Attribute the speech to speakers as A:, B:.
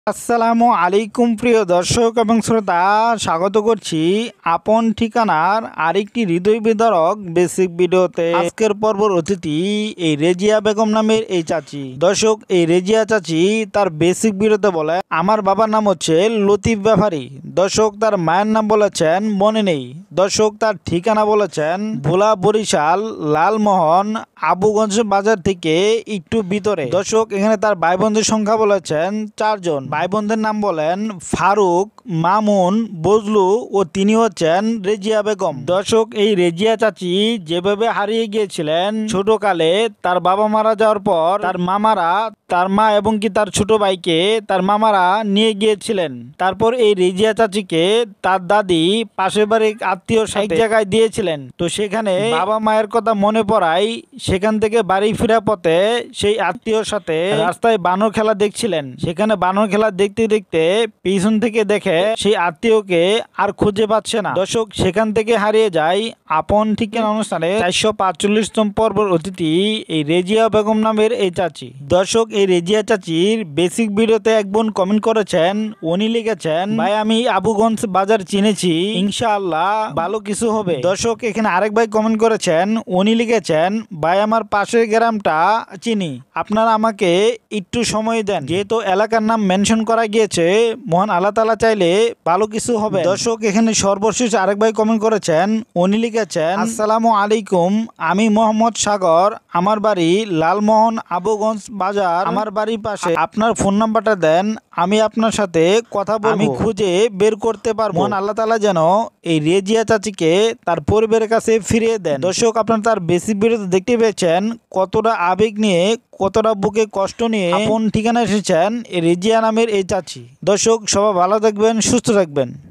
A: আসসালামু আলাইকুম প্রিয় দর্শক এবং শ্রোতা, স্বাগত করছি আপন ঠিকানার আরেকটি হৃদয় বিদারক বেসিক ভিডিওতে। আজকের পর্বর অতিথি এই রেজিয়া বেগম নামের এই চাচি। দর্শক, এই রেজিয়া চাচি তার বেসিক ভিডিওতে বলে, আমার বাবার নাম হচ্ছে লতিফ ব্যাপারী। দর্শক, তার মায়ের নাম বলেছেন মনে নেই। দর্শক, তার ঠিকানা বলেছেন ভোলা, বরিশাল, লালমোহন, আবুগঞ্জ বাজার থেকে একটু ভিতরে। দর্শক, এখানে তার ভাই বোনদের সংখ্যা বলেছেন 4 জন। ভাই বোনদের নাম বলেন ফারুক, মামুন, বজলু ও তিনি হচ্ছেন রেজিয়া বেগম। দর্শক, এই রেজিয়া চাচি যেভাবে হারিয়ে গিয়েছিলেন ছোটকালে, তার বাবা মারা যাওয়ার পর তার মামারা, তার মা এবং কি তার ছোট ভাইকে তার মামারা নিয়ে গিয়েছিলেন। তারপর এই রেজিয়া চাচিকে তার দাদি পাশের বাড়ির আত্মীয় এক জায়গায় দিয়েছিলেন। তো সেখানে বাবা মায়ের কথা মনে পড়ায় সেখান থেকে বাড়ি ফেরা পথে সেই আত্মীয়র সাথে রাস্তায় বানর খেলা দেখছিলেন। সেখানে বানর খেলা দেখতে দেখতে পিছন থেকে দেখে সেই আত্মীয়কে আর খুঁজে পাচ্ছে না। দর্শক, সেখান থেকে হারিয়ে যায় আপন ঠিকানা অনুষ্ঠানে 445তম পর্বের অতিথি এই রেজিয়া বেগম নামের এই চাচি। দর্শক, এই রেজিয়া চাচির বেসিক ভিডিওতে এক বোন কমেন্ট করেছেন, উনি লিখেছেন, ভাই আমি আবুগঞ্জ বাজার চিনেছি, ইনশাআল্লাহ ভালো কিছু হবে। দর্শক, এখানে আরেক ভাই কমেন্ট করেছেন, উনি লিখেছেন, ভাই আমার পাশের গ্রামটা চিনি, আপনারা আমাকে একটু সময় দেন, যেহেতু এলাকার নাম মেনশন করা গিয়েছে, মহান আল্লাহ তাআলা চাইলে ভালো কিছু হবে। দর্শক, এখানে সর্বশেষ আরেক ভাই কমেন্ট করেছেন, উনি লিখেছেন, আসসালামু আলাইকুম, আমি মোহাম্মদ সাগর, আমার বাড়ি লালমোহন, আবুগঞ্জ বাজার, আমার বাড়ির পাশে, আপনার ফোন নাম্বারটা দেন, আমি আপনার সাথে কথা বলবো, আমি খুঁজে বের করতে পারবো। মহান আল্লাহ তাআলা যেন এই রেজিয়া চাচিকে তার পরিবারের কাছে ফিরিয়ে দেন। দর্শক, আপনারা তার বেসিক ভিডিওতে দেখতে পেয়েছেন কতটা আবেগ নিয়ে, কতটা বুকে কষ্ট নিয়ে আপন ঠিকানা এসেছেন এই রেজিয়া নামের এই চাচি। দর্শক, সবাই ভালো থাকবেন, সুস্থ থাকবেন।